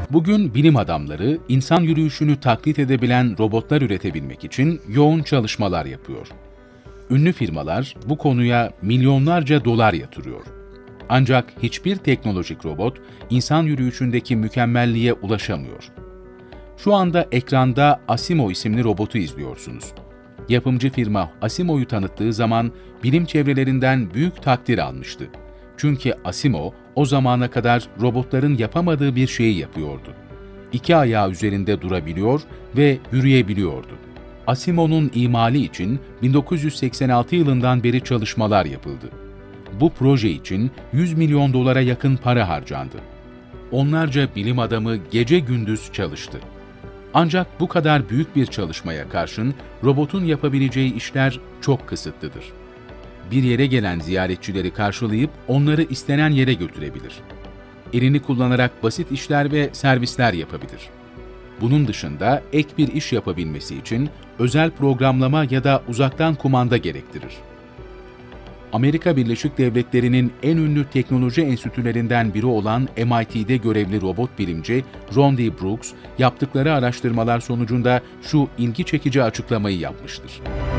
Bugün bilim adamları insan yürüyüşünü taklit edebilen robotlar üretebilmek için yoğun çalışmalar yapıyor. Ünlü firmalar bu konuya milyonlarca dolar yatırıyor. Ancak hiçbir teknolojik robot insan yürüyüşündeki mükemmelliğe ulaşamıyor. Şu anda ekranda Asimo isimli robotu izliyorsunuz. Yapımcı firma Asimo'yu tanıttığı zaman bilim çevrelerinden büyük takdir almıştı. Çünkü Asimo o zamana kadar robotların yapamadığı bir şeyi yapıyordu. İki ayağı üzerinde durabiliyor ve yürüyebiliyordu. Asimo'nun imali için 1986 yılından beri çalışmalar yapıldı. Bu proje için 100 milyon dolara yakın para harcandı. Onlarca bilim adamı gece gündüz çalıştı. Ancak bu kadar büyük bir çalışmaya karşın robotun yapabileceği işler çok kısıtlıdır. Bir yere gelen ziyaretçileri karşılayıp onları istenen yere götürebilir. Elini kullanarak basit işler ve servisler yapabilir. Bunun dışında ek bir iş yapabilmesi için özel programlama ya da uzaktan kumanda gerektirir. Amerika Birleşik Devletleri'nin en ünlü teknoloji enstitülerinden biri olan MIT'de görevli robot bilimci Rondi Brooks, yaptıkları araştırmalar sonucunda şu ilgi çekici açıklamayı yapmıştır.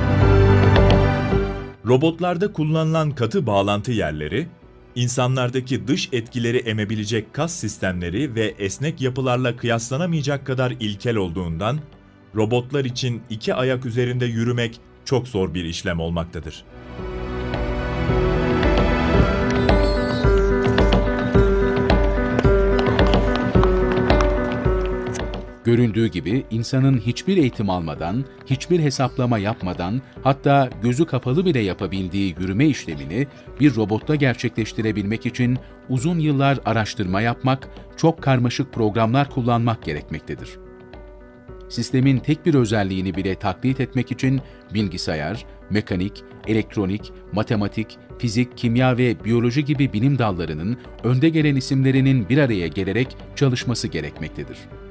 Robotlarda kullanılan katı bağlantı yerleri, insanlardaki dış etkileri emebilecek kas sistemleri ve esnek yapılarla kıyaslanamayacak kadar ilkel olduğundan, robotlar için iki ayak üzerinde yürümek çok zor bir işlem olmaktadır. Görüldüğü gibi insanın hiçbir eğitim almadan, hiçbir hesaplama yapmadan, hatta gözü kapalı bile yapabildiği yürüme işlemini bir robotta gerçekleştirebilmek için uzun yıllar araştırma yapmak, çok karmaşık programlar kullanmak gerekmektedir. Sistemin tek bir özelliğini bile taklit etmek için bilgisayar, mekanik, elektronik, matematik, fizik, kimya ve biyoloji gibi bilim dallarının önde gelen isimlerinin bir araya gelerek çalışması gerekmektedir.